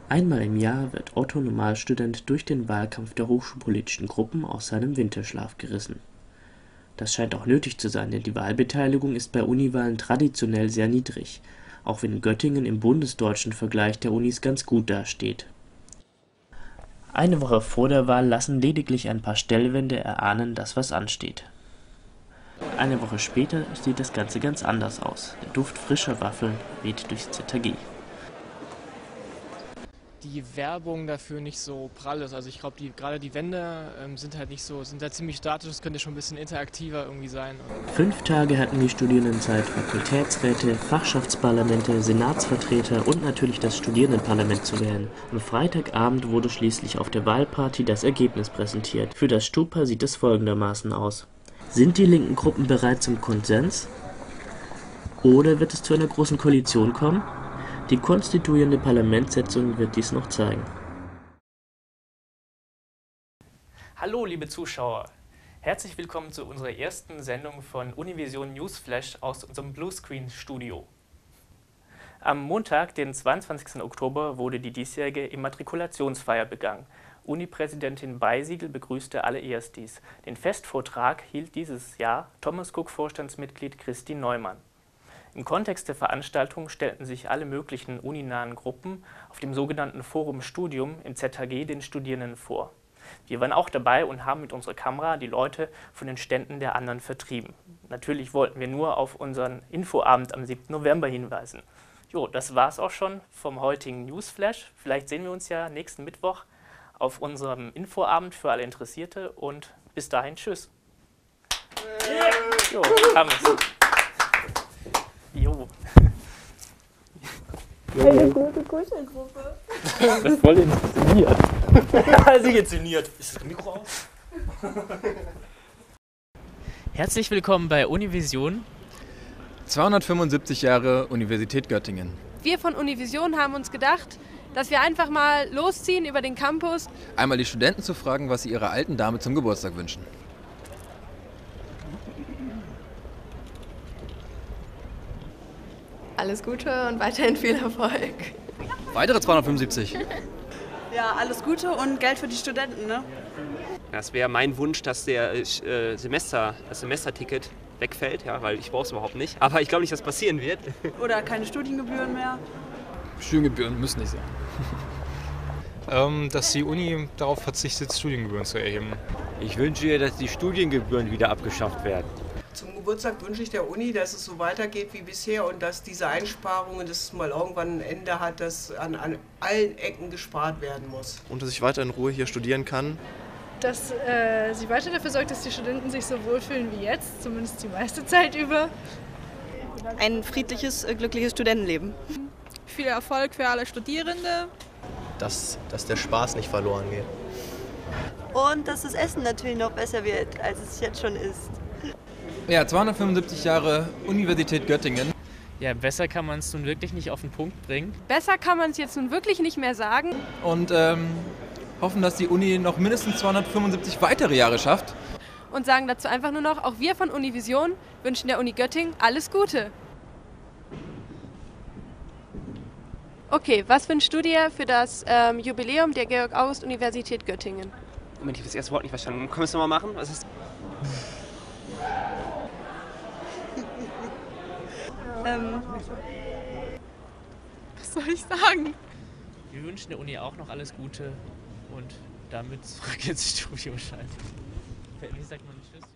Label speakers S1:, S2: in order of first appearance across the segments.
S1: Einmal im Jahr wird Otto Normalstudent durch den Wahlkampf der hochschulpolitischen Gruppen aus seinem Winterschlaf gerissen. Das scheint auch nötig zu sein, denn die Wahlbeteiligung ist bei Uniwahlen traditionell sehr niedrig, auch wenn Göttingen im bundesdeutschen Vergleich der Unis ganz gut dasteht. Eine Woche vor der Wahl lassen lediglich ein paar Stellwände erahnen, dass was ansteht. Eine Woche später sieht das Ganze ganz anders aus. Der Duft frischer Waffeln weht durchs ZAG.
S2: Die Werbung dafür nicht so prall ist. Also ich glaube, gerade die Wände sind halt ziemlich statisch, das könnte schon ein bisschen interaktiver irgendwie sein.
S1: 5 Tage hatten die Studierenden Zeit, Fakultätsräte, Fachschaftsparlamente, Senatsvertreter und natürlich das Studierendenparlament zu wählen. Am Freitagabend wurde schließlich auf der Wahlparty das Ergebnis präsentiert. Für das Stupa sieht es folgendermaßen aus. Sind die linken Gruppen bereit zum Konsens? Oder wird es zu einer großen Koalition kommen? Die konstituierende Parlamentssitzung wird dies noch zeigen.
S3: Hallo liebe Zuschauer, herzlich willkommen zu unserer ersten Sendung von Univision Newsflash aus unserem Bluescreen Studio. Am Montag, den 22. Oktober, wurde die diesjährige Immatrikulationsfeier begangen. Unipräsidentin Beisiegel begrüßte alle Erstis. Den Festvortrag hielt dieses Jahr Thomas Cook-Vorstandsmitglied Christine Neumann. Im Kontext der Veranstaltung stellten sich alle möglichen uninahen Gruppen auf dem sogenannten Forum Studium im ZHG den Studierenden vor. Wir waren auch dabei und haben mit unserer Kamera die Leute von den Ständen der anderen vertrieben. Natürlich wollten wir nur auf unseren Infoabend am 7. November hinweisen. Jo, das war's auch schon vom heutigen Newsflash. Vielleicht sehen wir uns ja nächsten Mittwoch auf unserem Infoabend für alle Interessierte und bis dahin tschüss. Jo, haben wir's. Jo.
S4: Eine gute Kuschelgruppe.
S3: Das ist voll inszeniert. Sie inszeniert. Ist das Mikro aus? Herzlich willkommen bei Univision.
S5: 275 Jahre Universität Göttingen.
S4: Wir von Univision haben uns gedacht, dass wir einfach mal losziehen über den Campus.
S5: Einmal die Studenten zu fragen, was sie ihrer alten Dame zum Geburtstag wünschen.
S6: Alles Gute und weiterhin viel Erfolg.
S5: Weitere 275.
S7: Ja, alles Gute und Geld für die Studenten, ne?
S8: Das wäre mein Wunsch, dass das Semesterticket wegfällt, ja, weil ich brauche es überhaupt nicht. Aber ich glaube nicht, dass das passieren wird.
S7: Oder keine Studiengebühren mehr.
S5: Studiengebühren müssen nicht sein.
S9: Dass die Uni darauf verzichtet, Studiengebühren zu erheben.
S10: Ich wünsche ihr, dass die Studiengebühren wieder abgeschafft werden.
S11: Zum Geburtstag wünsche ich der Uni, dass es so weitergeht wie bisher und dass diese Einsparungen, dass es mal irgendwann ein Ende hat, dass an allen Ecken gespart werden muss.
S12: Und dass ich weiter in Ruhe hier studieren kann.
S13: Dass sie weiter dafür sorgt, dass die Studenten sich so wohlfühlen wie jetzt, zumindest die meiste Zeit über.
S7: Ein friedliches, glückliches Studentenleben.
S14: Viel Erfolg für alle Studierende.
S12: Dass der Spaß nicht verloren geht.
S15: Und dass das Essen natürlich noch besser wird, als es jetzt schon ist.
S5: Ja, 275 Jahre Universität Göttingen.
S3: Ja, besser kann man es nun wirklich nicht auf den Punkt bringen.
S4: Besser kann man es jetzt nun wirklich nicht mehr sagen.
S5: Und hoffen, dass die Uni noch mindestens 275 weitere Jahre schafft.
S4: Und sagen dazu einfach nur noch, auch wir von Univision wünschen der Uni Göttingen alles Gute. Okay, was wünschst du dir für das Jubiläum der Georg-August-Universität Göttingen?
S8: Moment, ich habe das erste Wort nicht verstanden. Können wir es nochmal machen? Was ist?
S14: Was soll ich sagen?
S3: Wir wünschen der Uni auch noch alles Gute und damit zurück ins Studio schalten. Wie sagt man Tschüss?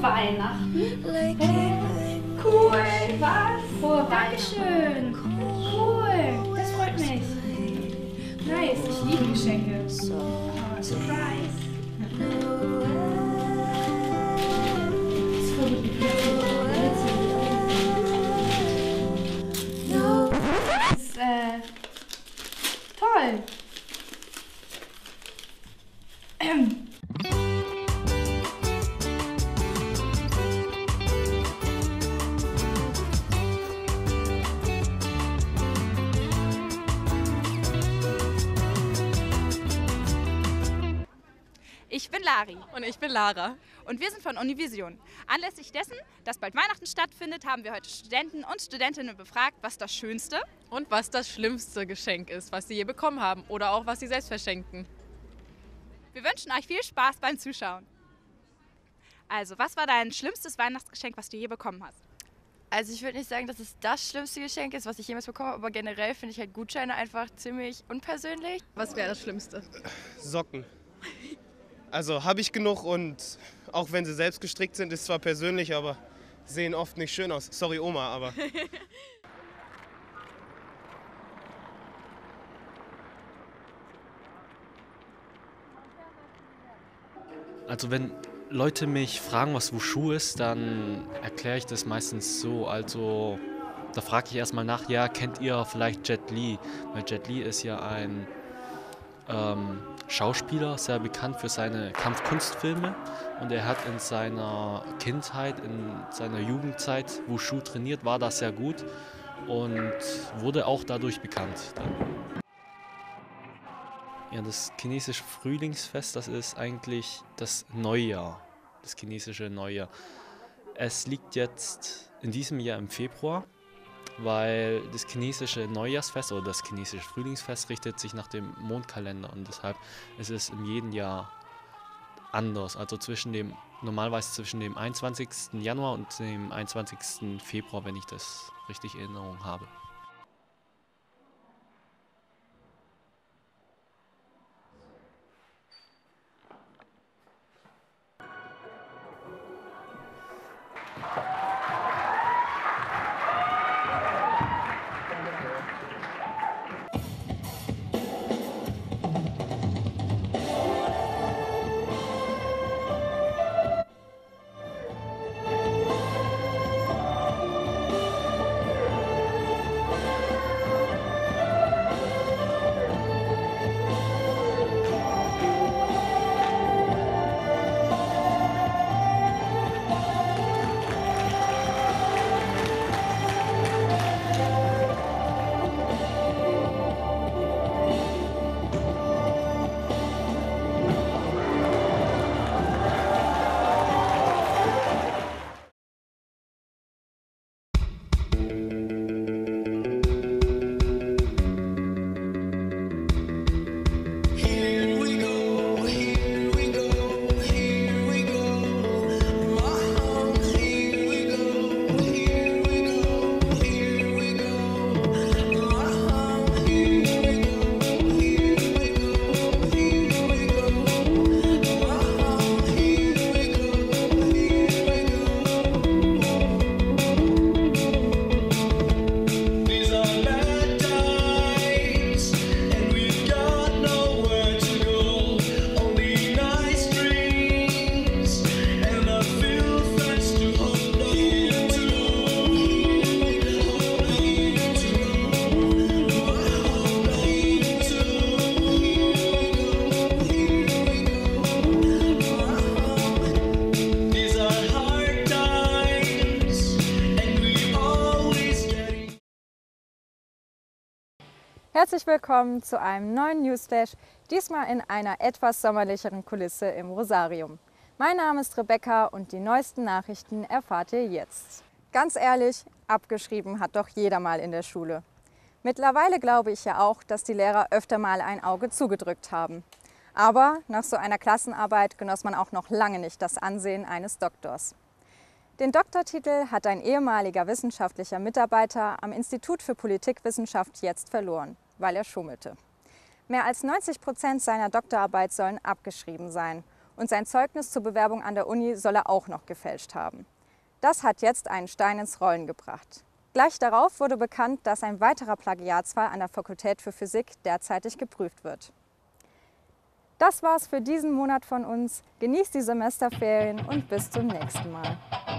S16: Weihnachten. Cool. Was? Frohe Dankeschön. Cool. Das freut mich. Nice. Ich liebe Geschenke. Oh, Surprise. Das ist voll gut. Das ist, toll.
S17: Ich bin Lari.
S18: Und ich bin Lara.
S17: Und wir sind von Univision. Anlässlich dessen, dass bald Weihnachten stattfindet, haben wir heute Studenten und Studentinnen befragt, was das schönste
S18: und was das schlimmste Geschenk ist, was sie je bekommen haben oder auch was sie selbst verschenken.
S17: Wir wünschen euch viel Spaß beim Zuschauen. Also, was war dein schlimmstes Weihnachtsgeschenk, was du je bekommen hast?
S6: Also ich würde nicht sagen, dass es das schlimmste Geschenk ist, was ich jemals bekommen habe, aber generell finde ich halt Gutscheine einfach ziemlich unpersönlich.
S18: Was wäre das Schlimmste?
S19: Socken. Also habe ich genug und auch wenn sie selbst gestrickt sind, ist zwar persönlich, aber sehen oft nicht schön aus. Sorry Oma, aber...
S20: Also wenn Leute mich fragen, was Wushu ist, dann erkläre ich das meistens so. Also da frage ich erstmal nach, ja, kennt ihr vielleicht Jet Li? Weil Jet Li ist ja ein Schauspieler, sehr bekannt für seine Kampfkunstfilme. Und er hat in seiner Kindheit, in seiner Jugendzeit Wushu trainiert, war da sehr gut und wurde auch dadurch bekannt. Ja, das chinesische Frühlingsfest, das ist eigentlich das Neujahr, das chinesische Neujahr. Es liegt jetzt in diesem Jahr im Februar, weil das chinesische Neujahrsfest oder das chinesische Frühlingsfest richtet sich nach dem Mondkalender und deshalb ist es in jedem Jahr anders. Also normalerweise zwischen dem 21. Januar und dem 21. Februar, wenn ich das richtig in Erinnerung habe.
S21: Herzlich willkommen zu einem neuen Newsflash, diesmal in einer etwas sommerlicheren Kulisse im Rosarium. Mein Name ist Rebecca und die neuesten Nachrichten erfahrt ihr jetzt. Ganz ehrlich, abgeschrieben hat doch jeder mal in der Schule. Mittlerweile glaube ich ja auch, dass die Lehrer öfter mal ein Auge zugedrückt haben. Aber nach so einer Klassenarbeit genoss man auch noch lange nicht das Ansehen eines Doktors. Den Doktortitel hat ein ehemaliger wissenschaftlicher Mitarbeiter am Institut für Politikwissenschaft jetzt verloren, weil er schummelte. Mehr als 90% seiner Doktorarbeit sollen abgeschrieben sein. und sein Zeugnis zur Bewerbung an der Uni soll er auch noch gefälscht haben. Das hat jetzt einen Stein ins Rollen gebracht. Gleich darauf wurde bekannt, dass ein weiterer Plagiatsfall an der Fakultät für Physik derzeitig geprüft wird. Das war's für diesen Monat von uns. Genießt die Semesterferien und bis zum nächsten Mal.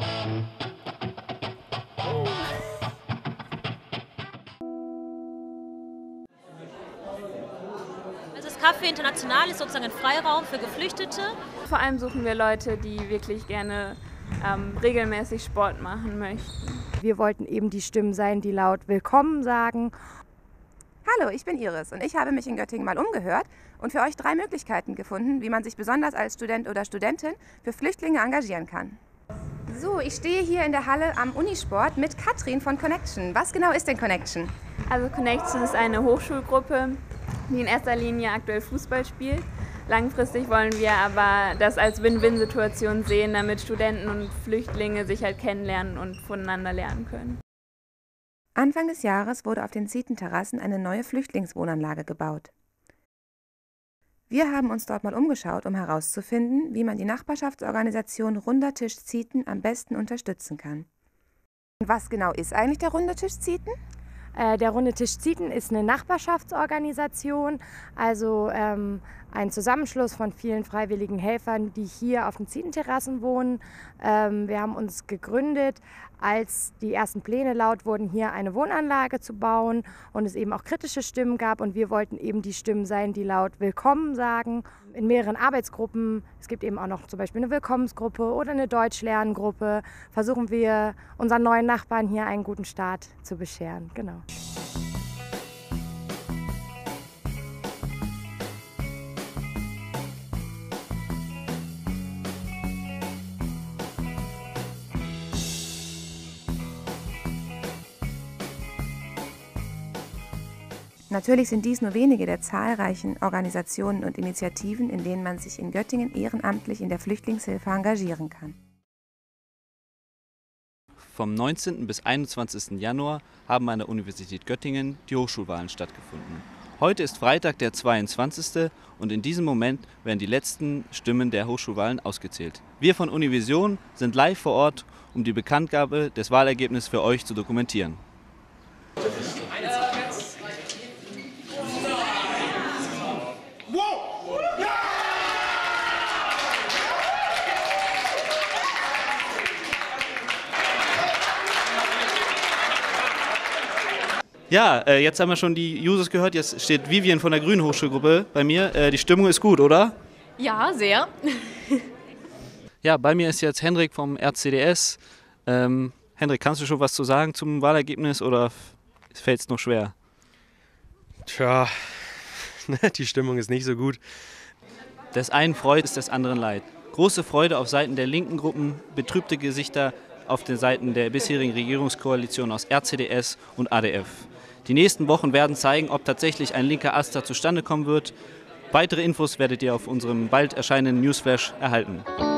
S2: Das Café International ist sozusagen ein Freiraum für Geflüchtete.
S22: Vor allem suchen wir Leute, die wirklich gerne regelmäßig Sport machen möchten.
S23: Wir wollten eben die Stimmen sein, die laut Willkommen sagen.
S24: Hallo, ich bin Iris und ich habe mich in Göttingen mal umgehört und für euch 3 Möglichkeiten gefunden, wie man sich besonders als Student oder Studentin für Flüchtlinge engagieren kann. So, ich stehe hier in der Halle am Unisport mit Katrin von Connection. Was genau ist denn Connection?
S22: Also Connection ist eine Hochschulgruppe, die in erster Linie aktuell Fußball spielt. Langfristig wollen wir aber das als Win-Win-Situation sehen, damit Studenten und Flüchtlinge sich halt kennenlernen und voneinander lernen können.
S24: Anfang des Jahres wurde auf den Zietenterrassen eine neue Flüchtlingswohnanlage gebaut. Wir haben uns dort mal umgeschaut, um herauszufinden, wie man die Nachbarschaftsorganisation Runder Tisch Zieten am besten unterstützen kann. Und was genau ist eigentlich der Runde Tisch Zieten?
S23: Der Runde Tisch Zieten ist eine Nachbarschaftsorganisation, also ein Zusammenschluss von vielen freiwilligen Helfern, die hier auf den Zietenterrassen wohnen. Wir haben uns gegründet, als die ersten Pläne laut wurden, hier eine Wohnanlage zu bauen und es eben auch kritische Stimmen gab und wir wollten eben die Stimmen sein, die laut Willkommen sagen. In mehreren Arbeitsgruppen, es gibt eben auch noch zum Beispiel eine Willkommensgruppe oder eine Deutschlerngruppe, versuchen wir unseren neuen Nachbarn hier einen guten Start zu bescheren. Genau.
S24: Natürlich sind dies nur wenige der zahlreichen Organisationen und Initiativen, in denen man sich in Göttingen ehrenamtlich in der Flüchtlingshilfe engagieren kann.
S25: Vom 19. bis 21. Januar haben an der Universität Göttingen die Hochschulwahlen stattgefunden. Heute ist Freitag, der 22. und in diesem Moment werden die letzten Stimmen der Hochschulwahlen ausgezählt. Wir von Univision sind live vor Ort, um die Bekanntgabe des Wahlergebnisses für euch zu dokumentieren. Ja, jetzt haben wir schon die Users gehört. Jetzt steht Vivian von der Grünen Hochschulgruppe bei mir. Die Stimmung ist gut, oder?
S26: Ja, sehr.
S25: Ja, bei mir ist jetzt Hendrik vom RCDS. Hendrik, kannst du schon was zu sagen zum Wahlergebnis oder fällt es noch schwer?
S27: Tja, die Stimmung ist nicht so gut.
S25: Des einen Freude ist des anderen Leid. Große Freude auf Seiten der linken Gruppen, betrübte Gesichter auf den Seiten der bisherigen Regierungskoalition aus RCDS und ADF. Die nächsten Wochen werden zeigen, ob tatsächlich ein linker Ast zustande kommen wird. Weitere Infos werdet ihr auf unserem bald erscheinenden Newsflash erhalten.